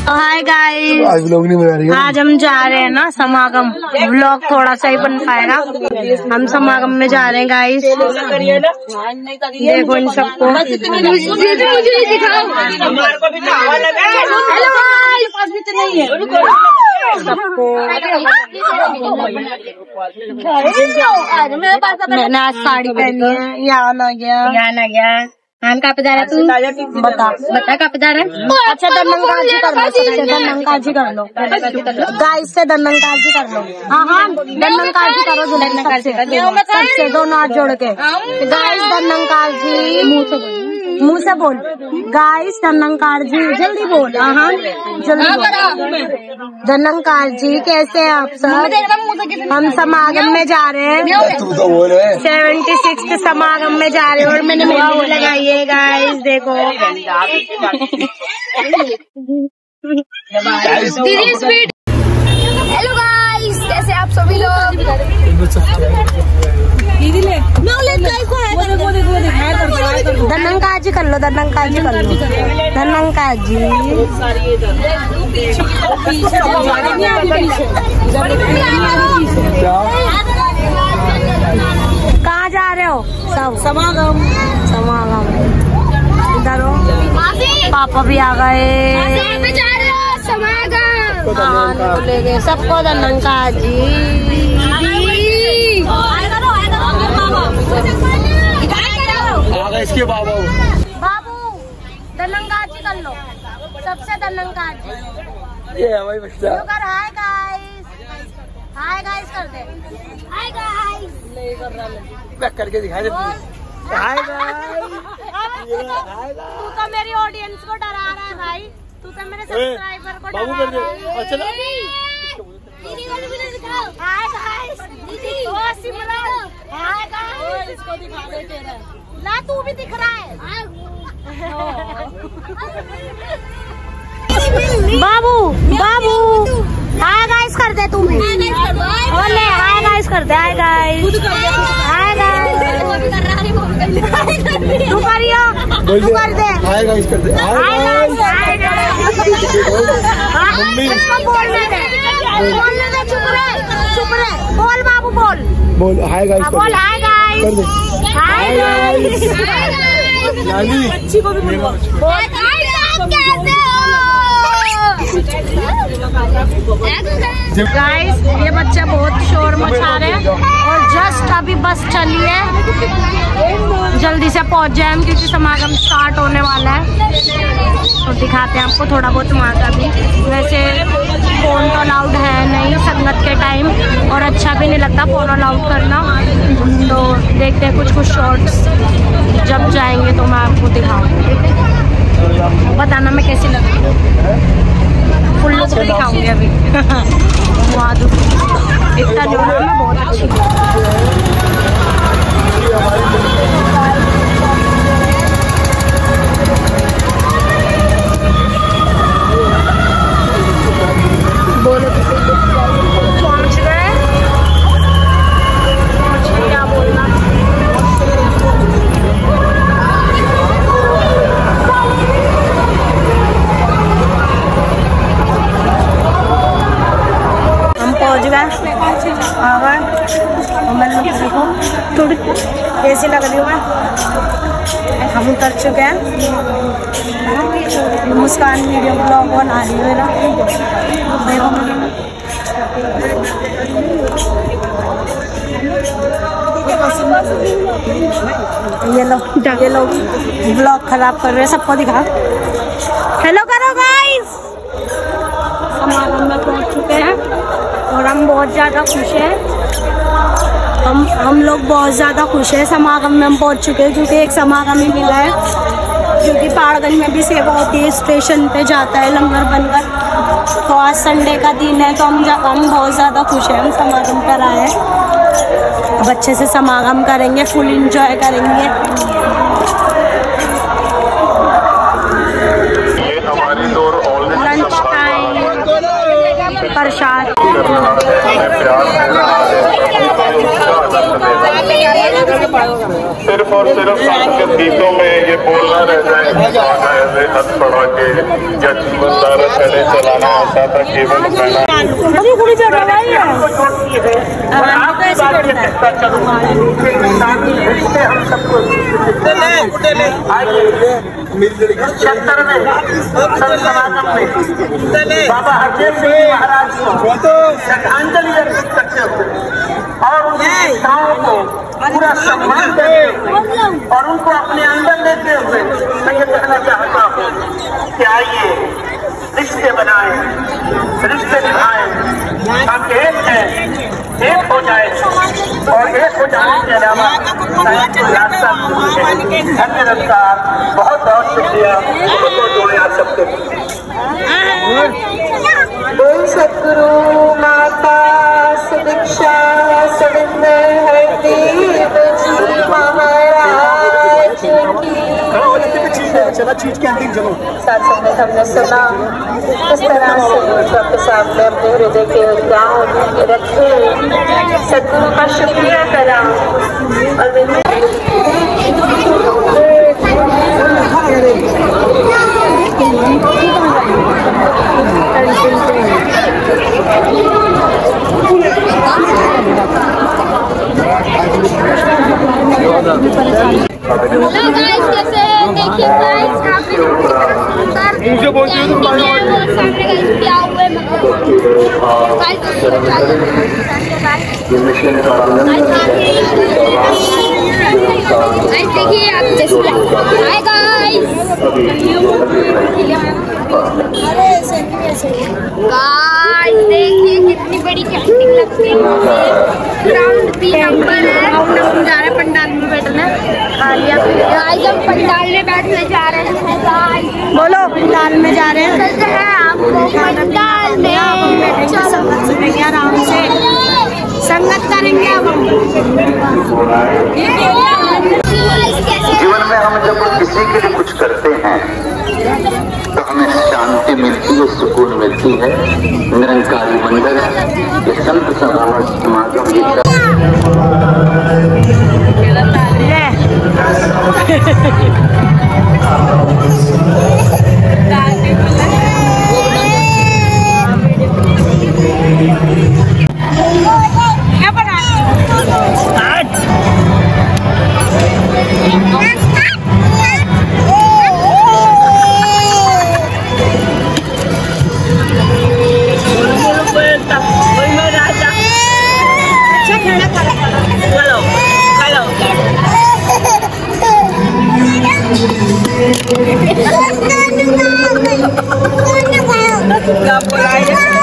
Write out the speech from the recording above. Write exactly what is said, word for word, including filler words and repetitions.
Hi guys, आज vlog नहीं बना रही है। आज हम जा रहे हैं ना समागम। व्लॉग थोड़ा सा ही बन पाएगा। हम समागम में जा रहे हैं गाइस। देखो इन सबको। मैंने आज साड़ी पहनी है। यहाँ आ गया, यहाँ आ गया। हम कहाँ पे जा रहे हैं? तू बता बता कहाँ पे जा रहे हैं? अच्छा दंडंगाजी कर लो, दंडंगाजी कर लो गाइस से, दंडंगाजी कर लो। हाँ हाँ दंडंगाजी करो, सबसे दोनों हाथ जोड़ के गाइस। दंडंगाजी मुँह से बोल, मुँह से बोल गाइस। दंडंगाजी जल्दी बोल। हाँ जल्दी बोल। दंडंगाजी कैसे हैं आप सब? हम समागम में जा रहे हैं, सेवेंटी सिक्स समागम में जा रहे हैं और मैंने मेहंदी लगाई है गाइस। देखो हेलो गाइस, कैसे आप सभी लोग? दंडंगाजी कर लो, दंडंगाजी कर लो, दंडंगाजी। कहाँ जा रहे हो सब? समागम। समागम इधर हो। पापा भी आ गए। समागम ले गए सबको। दंडंगाजी इसके बाबू बाबू दंडंगाजी कर लो, सबसे दंडंगाजी। ये हमारी बच्चा। हाय गाइस, हाय गाइस कर दे। हाय गाइस नहीं कर रहा, मैं करके दिखा दे। Hi guys. तू तो मेरी ऑडियंस को डरा रहा है भाई, तू तो मेरे सब्सक्राइबर को डरा रहा है। अच्छा दीदी को भी दिखाओ। हाय गाइस दीदी, ओ सिमरन हाय गाइस। इसको दिखा दे तेरा, ला तू भी दिख रहा है। बाबू बाबू हाय गाइस कर दे, तू भी बोले हाय गाइस कर दे। हाय गाइस, हाय गाइस तू करियो, तू कर दे। हाय गाइस कर दे। हाय गाइस, हाय गाइस बोलने दे, बोलने दे। चुप रहे, चुप रहे। बोल बाबू बोल, बोल हाय गाइस। बोल हाय गाइस कर दे। हाय गाइस नानी अच्छी को भी बोल। गाइस ये बच्चे बहुत शोर मचा रहे हैं और जस्ट अभी बस चली है, जल्दी से पहुंच जाए हम क्योंकि समागम स्टार्ट होने वाला है। तो दिखाते हैं आपको थोड़ा बहुत वहाँ का भी। वैसे फोन तो अलाउड है नहीं संगत के टाइम, और अच्छा भी नहीं लगता फोन अलाउड करना। तो देखते हैं कुछ कुछ शॉर्ट्स, जब जाएंगे तो मैं आपको दिखाऊंगी, बताना मैं कैसी लगती हूँ। फुल लुक दिखाऊंगी अभी। वादू इतना जो है मैं बहुत अच्छी बोलो। पहुंच गए, क्या बोलना। पहुंच गए, आ गए। मैं देखो थोड़ी कैसी लग रही हूँ मैं। हम उतर चुके हैं। मुस्कान वीडियो ब्लॉग बना रही है ना, देखो। ये लो ये लो ब्लॉग खराब कर रहे हैं, सबको दिखा। हेलो करो गाइस। समागम में पहुंच चुके हैं और हम बहुत ज़्यादा खुश हैं। हम हम लोग बहुत ज़्यादा खुश हैं। समागम में हम पहुंच चुके हैं क्योंकि एक समागम ही मिला है, क्योंकि पहाड़गंज में भी सेवा होती है, स्टेशन पे जाता है लंगर बनकर। तो आज संडे का दिन है तो हम हम बहुत ज़्यादा खुश हैं। हम समागम कर आए हैं, अब अच्छे से समागम करेंगे, फुल इंजॉय करेंगे। लंच टाइम प्रसाद। सिर्फ और सिर्फ सांस्कृतिक गीतों में ये बोलना रह जाए, हाथ बढ़ा के या जीवन सारा चले चलाना आता था, केवल पहना बाबा हरदेव सिंह महाराज को श्रद्धांजलि अर्पित करते हुए और उनकी शिक्षाओं को पूरा सम्मान देते और उनको अपने अंदर लेते हुए मैं ये कहना चाहता हूँ कि आइए रिश्ते बनाए, रिश्ते निभाएं, हम एक हैं, एक हो जाए और एक हो जाने के अलावा रास्ता धन्यवाद, बहुत बहुत शुक्रिया। जोड़े आप सबके बोल सतगुरु माता सुदीक्षा सविंदर हरदेव जी महाराज की। साथ सबने हमने सुना किस तरह से सबके सामने अपने हृदय के गाँव रखे, सतगुरु का शुक्रिया करा और हेलो गाइस, कैसे हैं? देखिए गाइस, यहाँ पे मुझे बोलते हैं तो सामने गाइस क्या हुए गाइस गाइस देखिए आप जैसे हाय गाइस गाइस देखिए कितनी बड़ी कैंटीन लगती है। ग्राउंड तीन नंबर है, हम जा रहे हैं पंडाल में बैठने। गाइस हम पंडाल में बैठने जा रहे हैं गाइस। बोलो पंडाल में जा रहे हैं, चलते हैं आपको पंडाल में, संगत सुनेंगे आराम से, संगत करेंगे अब हम। जीवन में हम जब किसी के लिए कुछ करते हैं तो हमें शांति मिलती है, सुकून मिलती है। निरंकारी मंदिर है, ये संत समागम क्या बोला है?